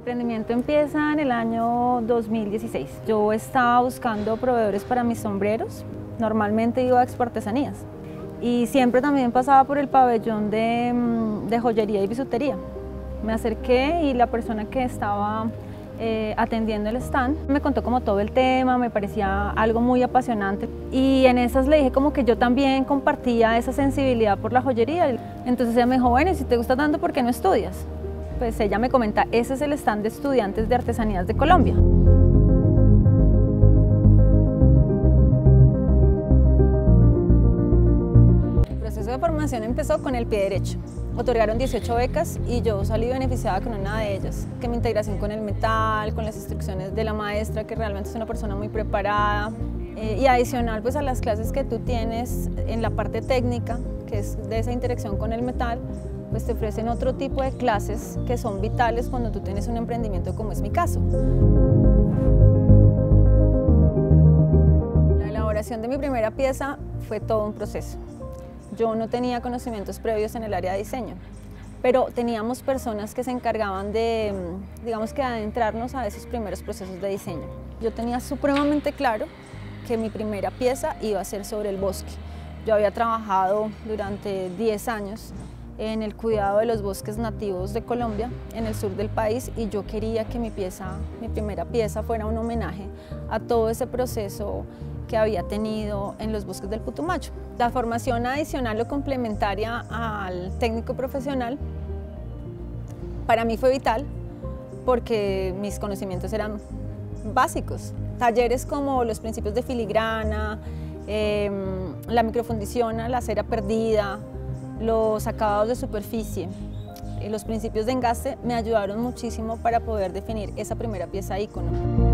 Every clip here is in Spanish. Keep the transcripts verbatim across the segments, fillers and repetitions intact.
emprendimiento empieza en el año dos mil dieciséis. Yo estaba buscando proveedores para mis sombreros. Normalmente iba a Expo Artesanías y siempre también pasaba por el pabellón de, de joyería y bisutería. Me acerqué y la persona que estaba eh, atendiendo el stand me contó como todo el tema, me parecía algo muy apasionante y en esas le dije como que yo también compartía esa sensibilidad por la joyería. Entonces ella me dijo, bueno, si te gusta tanto, ¿por qué no estudias? Pues ella me comenta, ese es el stand de estudiantes de artesanías de Colombia. El proceso de formación empezó con el pie derecho. Otorgaron dieciocho becas y yo salí beneficiada con una de ellas, que mi integración con el metal, con las instrucciones de la maestra, que realmente es una persona muy preparada, eh, y adicional pues a las clases que tú tienes en la parte técnica, que es de esa interacción con el metal, pues te ofrecen otro tipo de clases que son vitales cuando tú tienes un emprendimiento como es mi caso. La elaboración de mi primera pieza fue todo un proceso. Yo no tenía conocimientos previos en el área de diseño, pero teníamos personas que se encargaban de, digamos que adentrarnos a esos primeros procesos de diseño. Yo tenía supremamente claro que mi primera pieza iba a ser sobre el bosque. Yo había trabajado durante diez años en el cuidado de los bosques nativos de Colombia, en el sur del país, y yo quería que mi pieza, mi primera pieza fuera un homenaje a todo ese proceso que había tenido en los bosques del Putumayo. La formación adicional o complementaria al técnico profesional para mí fue vital porque mis conocimientos eran básicos. Talleres como los principios de filigrana, eh, la microfundición, la cera perdida, los acabados de superficie, y los principios de engaste me ayudaron muchísimo para poder definir esa primera pieza ícono.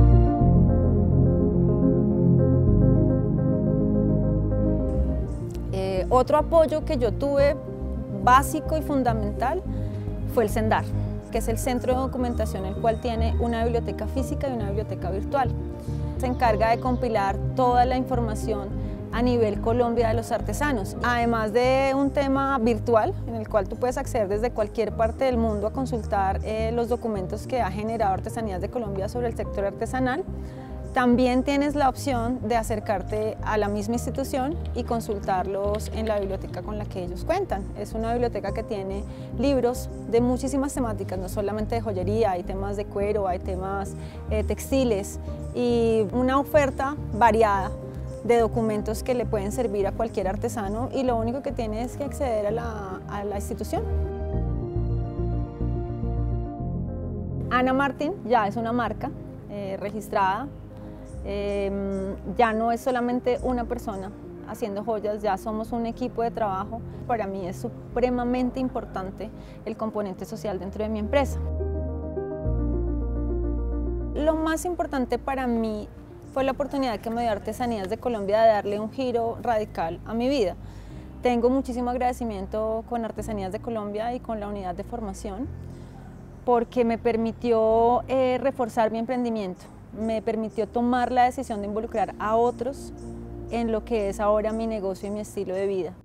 Eh, otro apoyo que yo tuve básico y fundamental fue el CENDAR, que es el Centro de Documentación, el cual tiene una biblioteca física y una biblioteca virtual. Se encarga de compilar toda la información a nivel Colombia de los artesanos, además de un tema virtual en el cual tú puedes acceder desde cualquier parte del mundo a consultar eh, los documentos que ha generado Artesanías de Colombia sobre el sector artesanal. También tienes la opción de acercarte a la misma institución y consultarlos en la biblioteca con la que ellos cuentan. Es una biblioteca que tiene libros de muchísimas temáticas, no solamente de joyería, hay temas de cuero, hay temas eh, textiles y una oferta variada de documentos que le pueden servir a cualquier artesano, y lo único que tiene es que acceder a la, a la institución. Ana Martín ya es una marca eh, registrada, eh, ya no es solamente una persona haciendo joyas, ya somos un equipo de trabajo. Para mí es supremamente importante el componente social dentro de mi empresa. Lo más importante para mí fue la oportunidad que me dio Artesanías de Colombia de darle un giro radical a mi vida. Tengo muchísimo agradecimiento con Artesanías de Colombia y con la unidad de formación porque me permitió eh, reforzar mi emprendimiento, me permitió tomar la decisión de involucrar a otros en lo que es ahora mi negocio y mi estilo de vida.